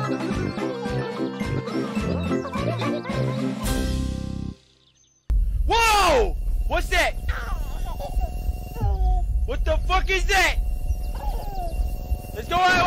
Whoa! What's that? What the fuck is that? Let's go out.